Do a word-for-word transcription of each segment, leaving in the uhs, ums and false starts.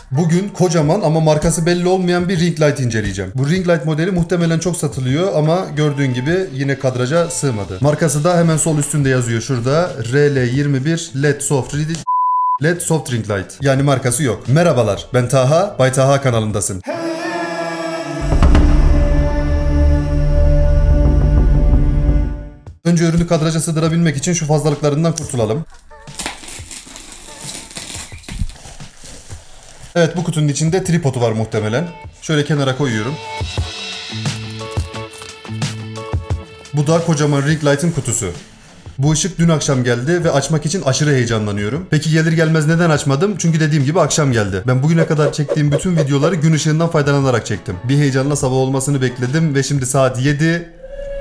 Bugün kocaman ama markası belli olmayan bir ring light inceleyeceğim. Bu ring light modeli muhtemelen çok satılıyor ama gördüğün gibi yine kadraja sığmadı. Markası da hemen sol üstünde yazıyor şurada. R L yirmi bir L E D Soft L E D Soft Ring Light. Yani markası yok. Merhabalar, ben Taha, Bay Taha kanalındasın. Önce ürünü kadraja sığdırabilmek için şu fazlalıklarından kurtulalım. Evet, bu kutunun içinde tripodu var muhtemelen. Şöyle kenara koyuyorum. Bu da kocaman ring light'ın kutusu. Bu ışık dün akşam geldi ve açmak için aşırı heyecanlanıyorum. Peki gelir gelmez neden açmadım? Çünkü dediğim gibi akşam geldi. Ben bugüne kadar çektiğim bütün videoları gün ışığından faydalanarak çektim. Bir heyecanla sabah olmasını bekledim ve şimdi saat yedi.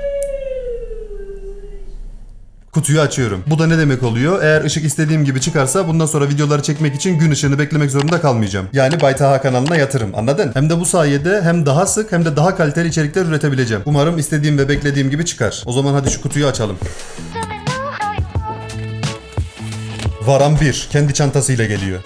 Kutuyu açıyorum. Bu da ne demek oluyor? Eğer ışık istediğim gibi çıkarsa bundan sonra videoları çekmek için gün ışığını beklemek zorunda kalmayacağım. Yani Bay Taha kanalına yatırım. Anladın? Hem de bu sayede hem daha sık hem de daha kaliteli içerikler üretebileceğim. Umarım istediğim ve beklediğim gibi çıkar. O zaman hadi şu kutuyu açalım. Varan bir. Kendi çantasıyla geliyor.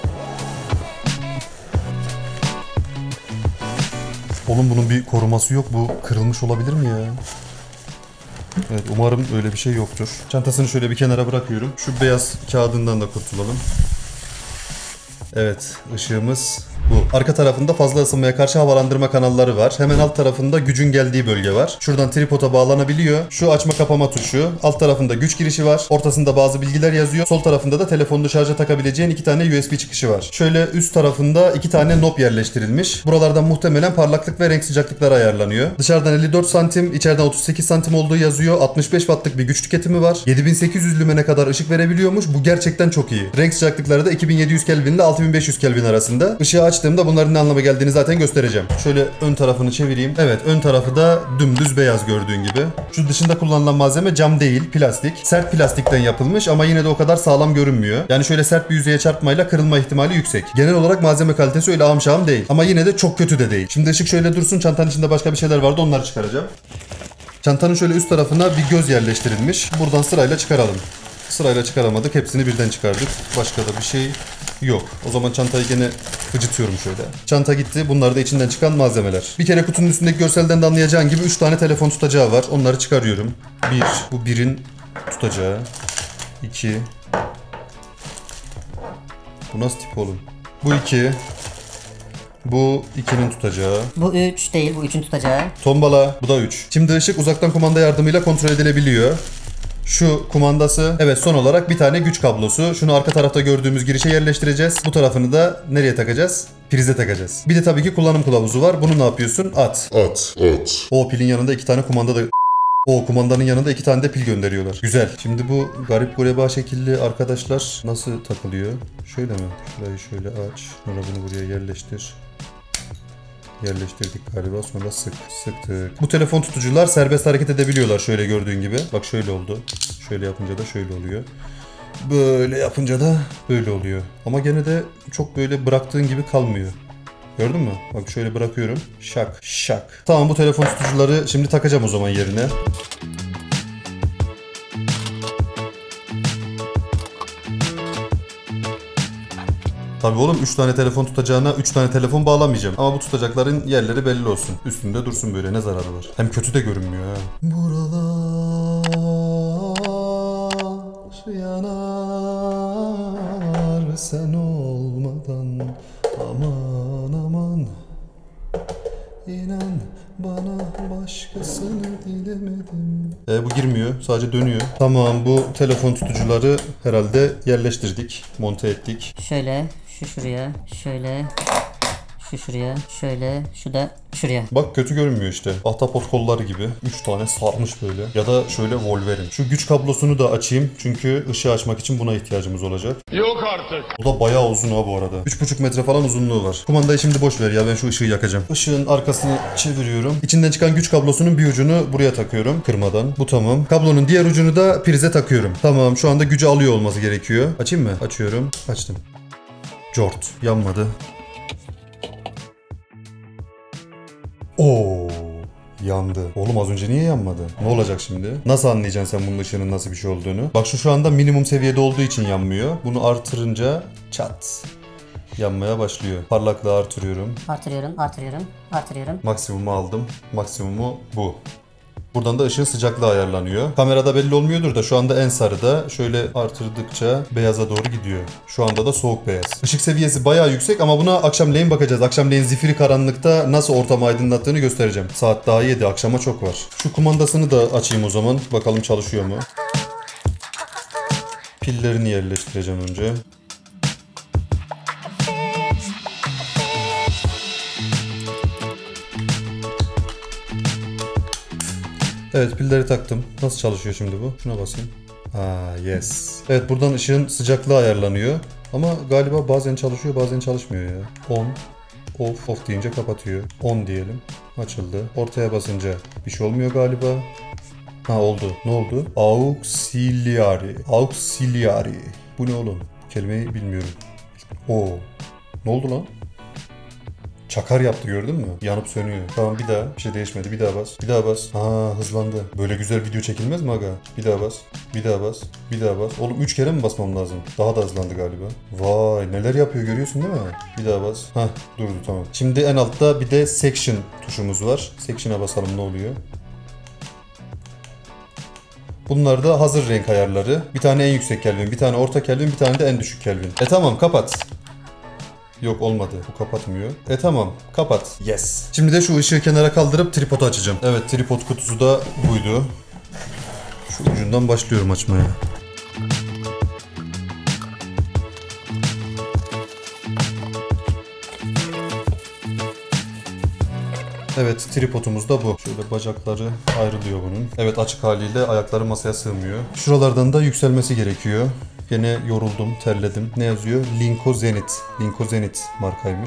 Oğlum bunun bir koruması yok. Bu kırılmış olabilir mi ya? Evet, umarım öyle bir şey yoktur. Çantasını şöyle bir kenara bırakıyorum. Şu beyaz kağıdından da kurtulalım. Evet, ışığımız bu. Arka tarafında fazla ısınmaya karşı havalandırma kanalları var. Hemen alt tarafında gücün geldiği bölge var. Şuradan tripoda bağlanabiliyor. Şu açma kapama tuşu. Alt tarafında güç girişi var. Ortasında bazı bilgiler yazıyor. Sol tarafında da telefonunu şarja takabileceğin iki tane U S B çıkışı var. Şöyle üst tarafında iki tane knob yerleştirilmiş. Buralardan muhtemelen parlaklık ve renk sıcaklıkları ayarlanıyor. Dışarıdan elli dört santim, içeriden otuz sekiz santim olduğu yazıyor. altmış beş wattlık bir güç tüketimi var. yedi bin sekiz yüz lümene kadar ışık verebiliyormuş. Bu gerçekten çok iyi. Renk sıcaklıkları da iki bin yedi yüz Kelvin ile altı bin beş yüz Kelvin arasında. Işığı açtığımda bunların ne anlama geldiğini zaten göstereceğim. Şöyle ön tarafını çevireyim. Evet, ön tarafı da dümdüz beyaz gördüğün gibi. Şu dışında kullanılan malzeme cam değil, plastik. Sert plastikten yapılmış ama yine de o kadar sağlam görünmüyor. Yani şöyle sert bir yüzeye çarpmayla kırılma ihtimali yüksek. Genel olarak malzeme kalitesi öyle ahım şahım değil. Ama yine de çok kötü de değil. Şimdi ışık şöyle dursun, çantanın içinde başka bir şeyler vardı, onları çıkaracağım. Çantanın şöyle üst tarafına bir göz yerleştirilmiş. Buradan sırayla çıkaralım. Sırayla çıkaramadık. Hepsini birden çıkardık. Başka da bir şey yok. O zaman çantayı gene fıcıtıyorum şöyle. Çanta gitti. Bunlar da içinden çıkan malzemeler. Bir kere kutunun üstündeki görselden de anlayacağın gibi üç tane telefon tutacağı var. Onları çıkarıyorum. bir. Bu birin tutacağı. iki. Bu nasıl tip oğlum? Bu iki. Bu ikinin tutacağı. Bu üç değil, bu üçün tutacağı. Tombala. Bu da üç. Şimdi ışık uzaktan kumanda yardımıyla kontrol edilebiliyor. Şu kumandası. Evet, son olarak bir tane güç kablosu. Şunu arka tarafta gördüğümüz girişe yerleştireceğiz. Bu tarafını da nereye takacağız? Prize takacağız. Bir de tabii ki kullanım kılavuzu var. Bunu ne yapıyorsun? At. At. At. O pilin yanında iki tane kumanda da... O kumandanın yanında iki tane de pil gönderiyorlar. Güzel. Şimdi bu garip gureba şekilli arkadaşlar nasıl takılıyor? Şöyle mi? Şurayı şöyle aç. Sonra bunu buraya yerleştir. Yerleştirdik galiba, sonra sık sıktık. Bu telefon tutucular serbest hareket edebiliyorlar şöyle gördüğün gibi. Bak şöyle oldu. Şöyle yapınca da şöyle oluyor. Böyle yapınca da böyle oluyor. Ama gene de çok böyle bıraktığın gibi kalmıyor. Gördün mü? Bak şöyle bırakıyorum. Şak şak. Tamam, bu telefon tutucuları şimdi takacağım o zaman yerine. Tabii oğlum, üç tane telefon tutacağına üç tane telefon bağlamayacağım. Ama bu tutacakların yerleri belli olsun. Üstünde dursun böyle, ne zararı var. Hem kötü de görünmüyor ha. Buralar yanar sen olmadan. Aman aman. İnan bana, başkasını dilemedim. E bu girmiyor, sadece dönüyor. Tamam, bu telefon tutucuları herhalde yerleştirdik, monte ettik. Şöyle, şu şuraya, şöyle, şu şuraya, şöyle, şu da şuraya. Bak kötü görünmüyor işte. Ahtapot kolları gibi. üç tane sarmış böyle. Ya da şöyle Wolverine. Şu güç kablosunu da açayım. Çünkü ışığı açmak için buna ihtiyacımız olacak. Yok artık. Bu da bayağı uzun ha bu arada. üç buçuk metre falan uzunluğu var. Kumandayı şimdi boş ver ya, ben şu ışığı yakacağım. Işığın arkasını çeviriyorum. İçinden çıkan güç kablosunun bir ucunu buraya takıyorum. Kırmadan. Bu tamam. Kablonun diğer ucunu da prize takıyorum. Tamam, şu anda gücü alıyor olması gerekiyor. Açayım mı? Açıyorum. Açtım. Jort. Yanmadı. Oo, yandı. Oğlum az önce niye yanmadı? Ne olacak şimdi? Nasıl anlayacaksın sen bunun ışığının nasıl bir şey olduğunu? Bak şu şu anda minimum seviyede olduğu için yanmıyor. Bunu artırınca çat. yanmaya başlıyor. Parlaklığı artırıyorum. Artırıyorum, artırıyorum, artırıyorum. Maksimumu aldım. Maksimumu bu. Buradan da ışığın sıcaklığı ayarlanıyor. Kamerada belli olmuyordur da şu anda en sarıda. Şöyle artırdıkça beyaza doğru gidiyor. Şu anda da soğuk beyaz. Işık seviyesi bayağı yüksek ama buna akşamleyin bakacağız. Akşamleyin zifiri karanlıkta nasıl ortamı aydınlattığını göstereceğim. Saat daha yedi. Akşama çok var. Şu kumandasını da açayım o zaman. Bakalım çalışıyor mu? Pillerini yerleştireceğim önce. Evet, pilleri taktım. Nasıl çalışıyor şimdi bu? Şuna basayım. Aa, yes. Evet, buradan ışığın sıcaklığı ayarlanıyor. Ama galiba bazen çalışıyor, bazen çalışmıyor ya. On, off, off deyince kapatıyor. On diyelim. Açıldı. Ortaya basınca bir şey olmuyor galiba. Ha, oldu. Ne oldu? Auxiliary. Auxiliary. Bu ne oğlum? Kelimeyi bilmiyorum. Oo. Ne oldu lan? Çakar yaptı, gördün mü? Yanıp sönüyor. Tamam, bir daha. Bir şey değişmedi. Bir daha bas. Bir daha bas. Ha, hızlandı. Böyle güzel video çekilmez mi aga? Bir daha bas. Bir daha bas. Bir daha bas. Oğlum üç kere mi basmam lazım? Daha da hızlandı galiba. Vay, neler yapıyor görüyorsun değil mi? Bir daha bas. Hah, durdu, tamam. Şimdi en altta bir de section tuşumuz var. Section'a basalım, ne oluyor? Bunlar da hazır renk ayarları. Bir tane en yüksek Kelvin, bir tane orta Kelvin, bir tane de en düşük Kelvin. E tamam, kapat. Yok, olmadı. Bu kapatmıyor. E tamam. Kapat. Yes. Şimdi de şu ışığı kenara kaldırıp tripodu açacağım. Evet, tripod kutusu da buydu. Şu ucundan başlıyorum açmaya. Evet, tripodumuz da bu. Şöyle bacakları ayrılıyor bunun. Evet, açık haliyle ayakları masaya sığmıyor. Şuralardan da yükselmesi gerekiyor. Gene yoruldum, terledim. Ne yazıyor? Linko Zenit. Linko Zenit markaymış.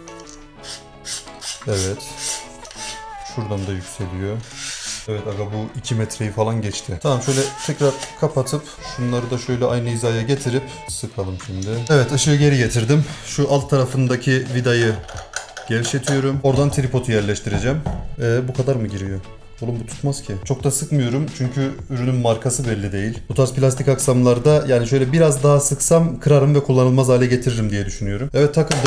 Evet. Şuradan da yükseliyor. Evet aga, bu iki metreyi falan geçti. Tamam, şöyle tekrar kapatıp şunları da şöyle aynı hizaya getirip sıkalım şimdi. Evet, ışığı geri getirdim. Şu alt tarafındaki vidayı gevşetiyorum. Oradan tripodu yerleştireceğim. Ee, bu kadar mı giriyor? Oğlum bu tutmaz ki. Çok da sıkmıyorum çünkü ürünün markası belli değil. Bu tarz plastik aksamlarda yani şöyle biraz daha sıksam kırarım ve kullanılmaz hale getiririm diye düşünüyorum. Evet, takıldı.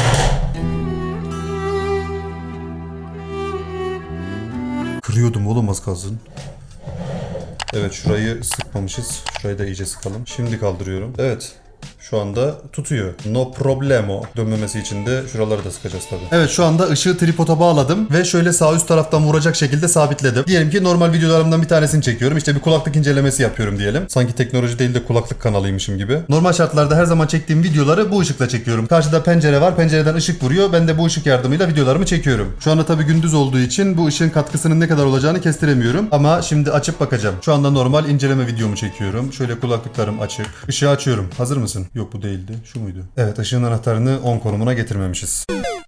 Kırıyordum oğlum az kalsın. Evet, şurayı sıkmamışız. Şurayı da iyice sıkalım. Şimdi kaldırıyorum. Evet. Şu anda tutuyor. No problemo. Dönmemesi için de şuraları da sıkacağız tabii. Evet, şu anda ışığı tripoda bağladım ve şöyle sağ üst taraftan vuracak şekilde sabitledim. Diyelim ki normal videolarımdan bir tanesini çekiyorum. İşte bir kulaklık incelemesi yapıyorum diyelim. Sanki teknoloji değil de kulaklık kanalıymışım gibi. Normal şartlarda her zaman çektiğim videoları bu ışıkla çekiyorum. Karşıda pencere var. Pencereden ışık vuruyor. Ben de bu ışık yardımıyla videolarımı çekiyorum. Şu anda tabii gündüz olduğu için bu ışığın katkısının ne kadar olacağını kestiremiyorum. Ama şimdi açıp bakacağım. Şu anda normal inceleme videomu çekiyorum. Şöyle kulaklıklarım açık. Işığı açıyorum. Hazır mısın? Yok, bu değildi. Şu muydu? Evet, ışığın anahtarını on konumuna getirmemişiz.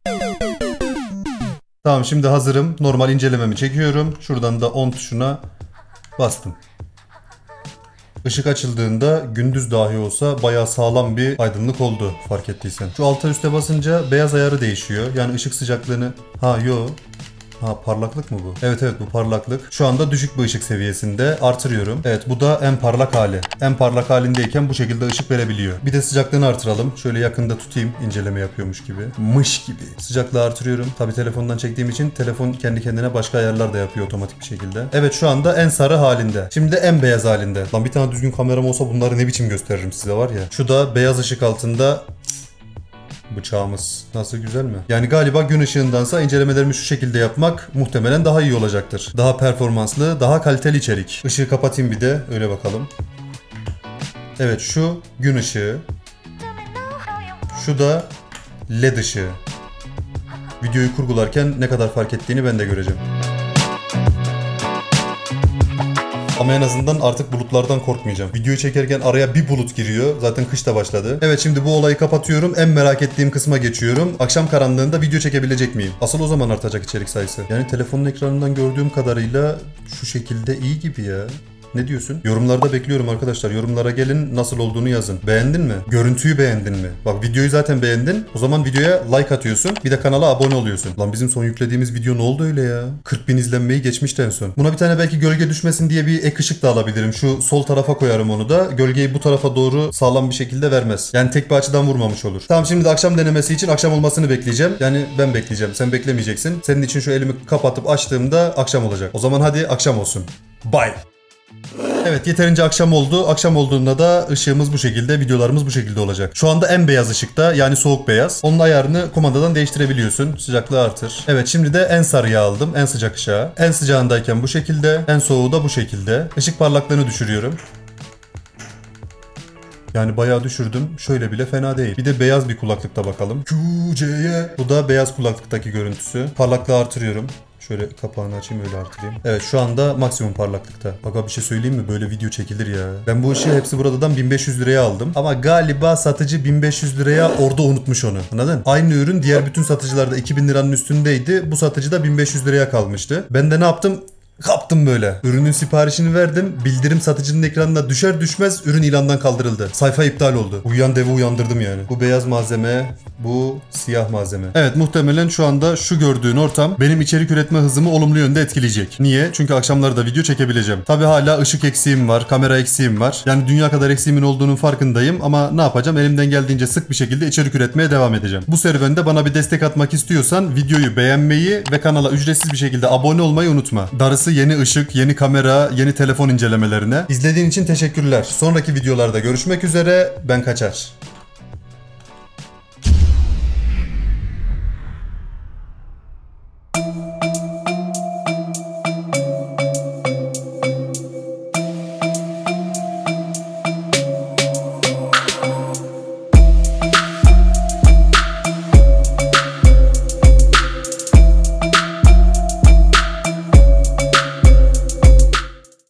Tamam, şimdi hazırım. Normal incelememi çekiyorum. Şuradan da on tuşuna bastım. Işık açıldığında gündüz dahi olsa bayağı sağlam bir aydınlık oldu, fark ettiysen. Şu alta üste basınca beyaz ayarı değişiyor. Yani ışık sıcaklığını... Ha yo. Ha, parlaklık mı bu? Evet evet, bu parlaklık. Şu anda düşük bir ışık seviyesinde, artırıyorum. Evet, bu da en parlak hali. En parlak halindeyken bu şekilde ışık verebiliyor. Bir de sıcaklığını artıralım. Şöyle yakında tutayım, inceleme yapıyormuş gibi. Mış gibi. Sıcaklığı artırıyorum. Tabii telefondan çektiğim için telefon kendi kendine başka ayarlar da yapıyor otomatik bir şekilde. Evet, şu anda en sarı halinde. Şimdi de en beyaz halinde. Lan bir tane düzgün kameram olsa bunları ne biçim gösteririm size var ya. Şu da beyaz ışık altında bıçağımız. Nasıl, güzel mi? Yani galiba gün ışığındansa incelemelerimi şu şekilde yapmak muhtemelen daha iyi olacaktır. Daha performanslı, daha kaliteli içerik. Işığı kapatayım bir de, öyle bakalım. Evet, şu gün ışığı. Şu da led ışığı. Videoyu kurgularken ne kadar fark ettiğini ben de göreceğim. Ama en azından artık bulutlardan korkmayacağım. Videoyu çekerken araya bir bulut giriyor. Zaten kış da başladı. Evet, şimdi bu olayı kapatıyorum. En merak ettiğim kısma geçiyorum. Akşam karanlığında video çekebilecek miyim? Asıl o zaman artacak içerik sayısı. Yani telefonun ekranından gördüğüm kadarıyla şu şekilde iyi gibi ya. Ne diyorsun? Yorumlarda bekliyorum arkadaşlar. Yorumlara gelin, nasıl olduğunu yazın. Beğendin mi? Görüntüyü beğendin mi? Bak videoyu zaten beğendin. O zaman videoya like atıyorsun. Bir de kanala abone oluyorsun. Lan bizim son yüklediğimiz video ne oldu öyle ya? kırk bin izlenmeyi geçmişti en son. Buna bir tane belki gölge düşmesin diye bir ek ışık da alabilirim. Şu sol tarafa koyarım onu da. Gölgeyi bu tarafa doğru sağlam bir şekilde vermez. Yani tek bir açıdan vurmamış olur. Tamam, şimdi de akşam denemesi için akşam olmasını bekleyeceğim. Yani ben bekleyeceğim. Sen beklemeyeceksin. Senin için şu elimi kapatıp açtığımda akşam olacak. O zaman hadi akşam olsun. Bye. Evet, yeterince akşam oldu. Akşam olduğunda da ışığımız bu şekilde, videolarımız bu şekilde olacak. Şu anda en beyaz ışıkta, yani soğuk beyaz. Onun ayarını kumandadan değiştirebiliyorsun. Sıcaklığı artır. Evet, şimdi de en sarıya aldım. En sıcak ışığa. En sıcağındayken bu şekilde. En soğuğu da bu şekilde. Işık parlaklığını düşürüyorum. Yani bayağı düşürdüm. Şöyle bile fena değil. Bir de beyaz bir kulaklıkta bakalım. Q C'ye. Bu da beyaz kulaklıktaki görüntüsü. Parlaklığı artırıyorum. Şöyle kapağını açayım, öyle artırayım. Evet, şu anda maksimum parlaklıkta. Bak bir şey söyleyeyim mi? Böyle video çekilir ya. Ben bu ışığı hepsi buradan bin beş yüz liraya aldım. Ama galiba satıcı bin beş yüz liraya orada unutmuş onu. Anladın? Aynı ürün diğer bütün satıcılarda iki bin liranın üstündeydi. Bu satıcı da bin beş yüz liraya kalmıştı. Ben de ne yaptım? Kaptım böyle. Ürünün siparişini verdim. Bildirim satıcının ekranına düşer düşmez ürün ilandan kaldırıldı. Sayfa iptal oldu. Uyuyan devi uyandırdım yani. Bu beyaz malzeme, bu siyah malzeme. Evet, muhtemelen şu anda şu gördüğün ortam benim içerik üretme hızımı olumlu yönde etkileyecek. Niye? Çünkü akşamları da video çekebileceğim. Tabi hala ışık eksiğim var, kamera eksiğim var. Yani dünya kadar eksiğimin olduğunun farkındayım ama ne yapacağım? Elimden geldiğince sık bir şekilde içerik üretmeye devam edeceğim. Bu serüvende bana bir destek atmak istiyorsan videoyu beğenmeyi ve kanala ücretsiz bir şekilde abone olmayı unutma. Darısı yeni ışık, yeni kamera, yeni telefon incelemelerine. İzlediğin için teşekkürler. Sonraki videolarda görüşmek üzere. Ben kaçar.